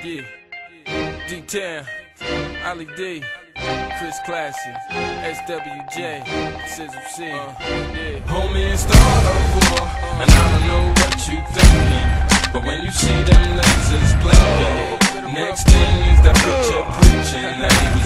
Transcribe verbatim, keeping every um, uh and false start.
Yeah, D-Town, Ali D, Chris Classy, S W J, Sizzle C. Uh, yeah. Homie, it's the heart of war, and I don't know what you thinking, but when you see them lasers blinking, next thing is that picture preaching that he